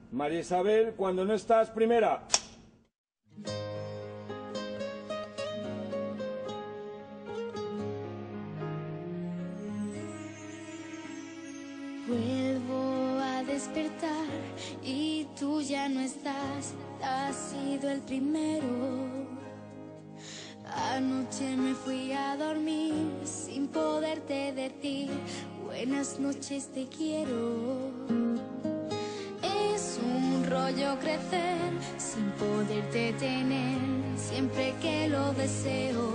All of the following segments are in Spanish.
María Isabel, cuando no estás, primera. Vuelvo a despertar y tú ya no estás, has sido el primero. Anoche me fui a dormir sin poderte decir buenas noches, te quiero. Es un rollo crecer sin poderte tener siempre que lo deseo.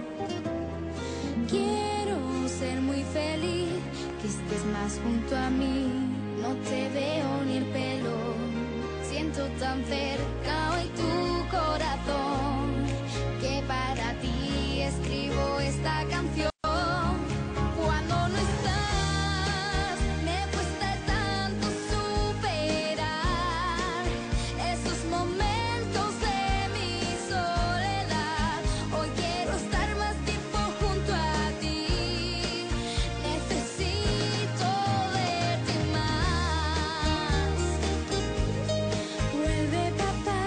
Quiero ser muy feliz, que estés más junto a mí, no te veo ni el pelo. Siento tan cerca hoy tu corazón, que para ti escribo esta canción. Cuando no estás, me cuesta tanto superar esos momentos de mi soledad. Hoy quiero estar más tiempo junto a ti, necesito verte más. Vuelve, papá.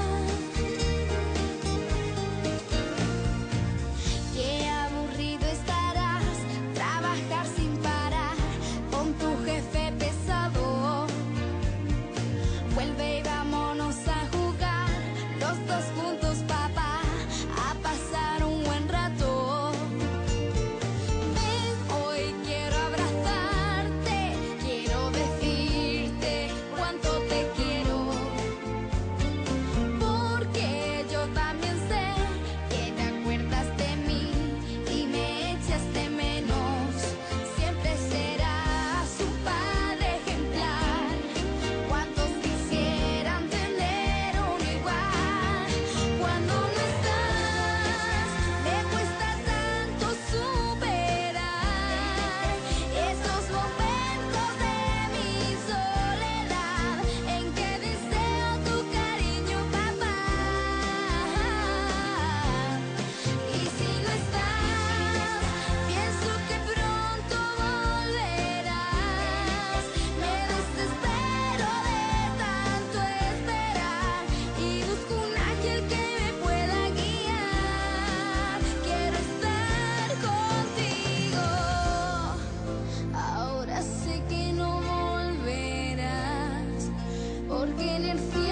Qué aburrido estarás, trabajar sin parar con tu jefe pesado. Vuelve y vámonos a jugar, los dos juntos, papá, a pasar un buen rato. Ven, hoy quiero abrazarte, quiero decirte cuánto te quiero. Porque yo también sé que te acuerdas de mí y me echas de menos. Siempre serás un padre ejemplar. ¿Cuántos quisieran tener uno igual? Cuando no estás, me cuesta tanto superar esos momentos de mi soledad en que deseo tu cariño, papá. Y si no estás, pienso que pronto volverás. Me desespero de tanto esperar y busco un ángel que me pueda guiar. Quiero estar contigo. Ahora sé que no volverás, porque en el fin